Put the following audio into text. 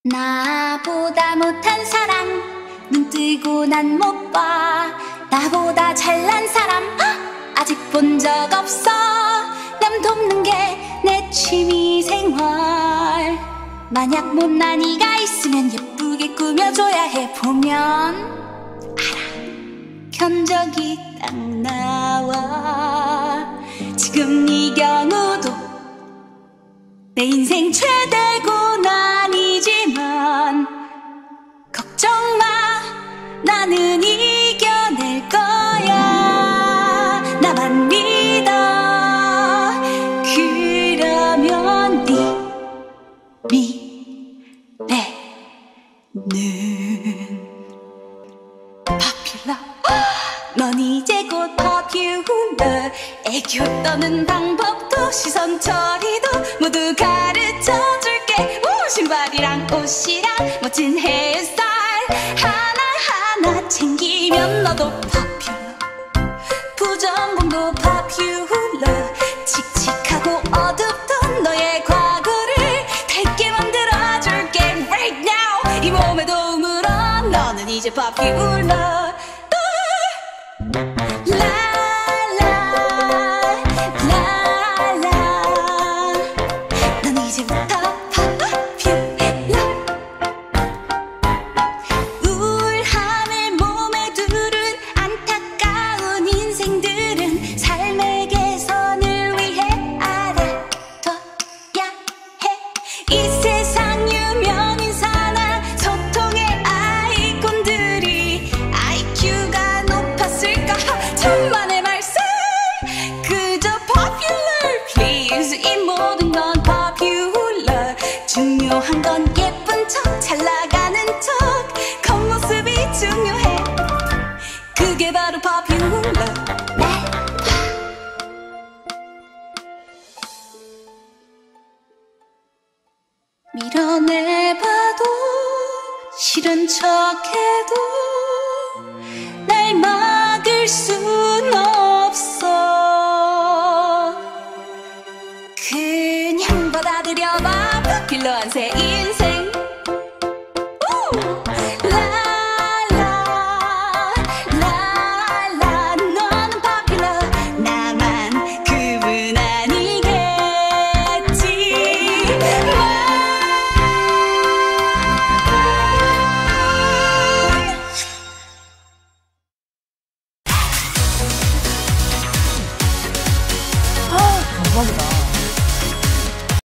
나보다 못한 사람 눈 뜨고 난 못 봐. 나보다 잘난 사람 아직 본 적 없어. 남 돕는 게 내 취미생활. 만약 못난 이가 있으면 예쁘게 꾸며줘야 해. 보면 알아, 견적이 딱 나와. 지금 이 경우도 내 인생 최대고는 아니지만 걱정 마, 나는 이겨낼 거야. 나만 믿어. 그러면 네 미래는 popular. 넌 이제 곧 popular. 애교 떠는 방법도 시선 처리도 모두 가르쳐줄게. 신발이랑 옷이랑 멋진 헤어스타일 하나하나 챙기면 너도 popular. 부전공도 popular. 칙칙하고 어둡던 너의 과거를 밝게 만들어줄게 right now. 이 몸의 도움으로 너는 이제 popular. 넌 이제부터 우울함을 몸에 두른 안타까운 인생들은 삶의 개선을 위해 알아둬야 해. 이 세상 유명 인사나 소통의 아이콘들이 IQ가 높았을까? 천만의 말씀. 그저 popular please. 이 모든 건 popular. 중요한 건 예쁜 척, 잘 나가는 척, 겉모습이 중요해. 그게 바로 popular. 밀어내봐도 싫은 척해도 날 막을 순 없어. 그냥 받아들여봐 popular한 새 인생. 라라라라 너는 popular. 나만 그분 아니겠지. 대박이다.